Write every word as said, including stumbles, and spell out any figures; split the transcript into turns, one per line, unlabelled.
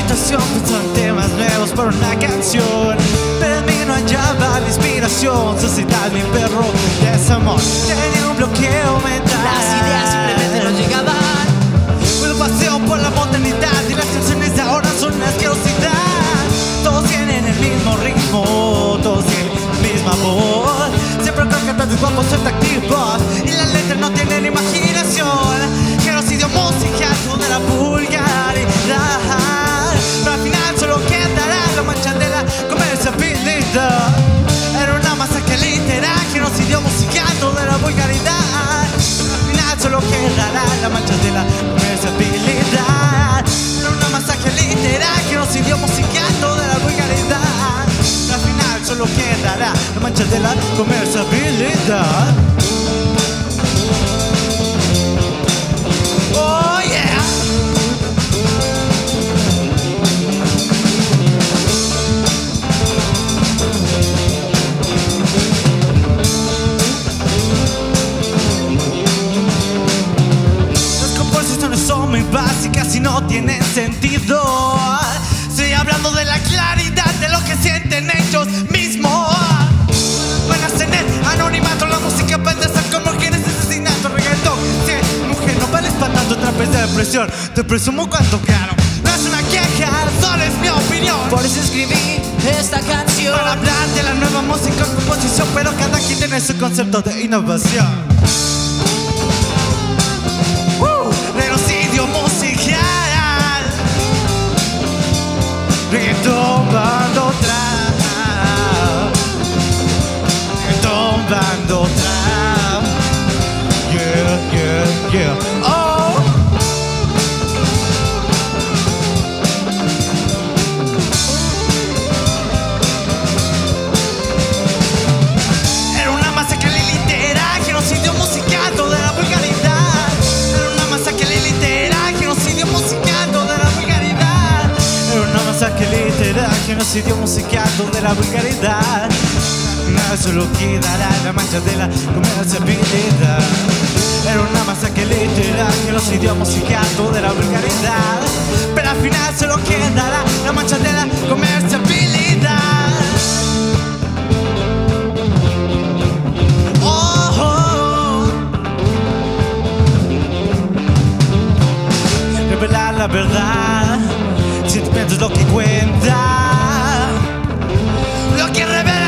tentación pensó en temas nuevos para una canción, pero en mí no hallaba la inspiración. Sociedad, mi perro, desamor, tenía un bloqueo mental.
Las ideas simplemente no llegaban.
El paseo por la modernidad y las canciones de ahora son una asquerosidad. Todos tienen el mismo ritmo, todos tienen la misma voz. Siempre con cantantes guapos atractivos y las letras no tienen imaginación. Genocidio musical de la vulgaridad, pero al final solo quedará la mancha de la comerciabilidad. Era una masacre literal, genocidio musical de la vulgaridad. Al final solo quedará la mancha de la comerciabilidad. Era una masacre literal, genocidio musical de la vulgaridad. Al final solo quedará la mancha de la comerciabilidad. Oh yeah. Las composiciones son muy básicas y no tienen sentido. Estoy hablando de la claridad de lo que sienten ellos mismos. Van a tener anonimato, la música puede ser con mujeres, asesinato, reggaetón. Si mujer no vale espantando otra vez de depresión. Te presumo cuánto claro. No es una queja, solo es mi opinión.
Por eso escribí esta canción,
para hablar de la nueva música o composición, pero cada quien tiene su concepto de innovación. Uh, genocidio musical, reggaetón bando trap, reggaetón bando trap. Yeah, yeah, yeah. Oh. Era una masacre literal, genocidio musical de la vulgaridad. Era una masacre literal, genocidio musical de la vulgaridad. Era una masacre literal, genocidio musical de la vulgaridad. No solo quedará la mancha de la comerciabilidad. Era una masacre literal, genocidio musical de la vulgaridad. Pero al final solo quedará la mancha de la comerciabilidad. Oh, oh. Revelar la verdad, sentimientos es lo que cuenta. Lo que revela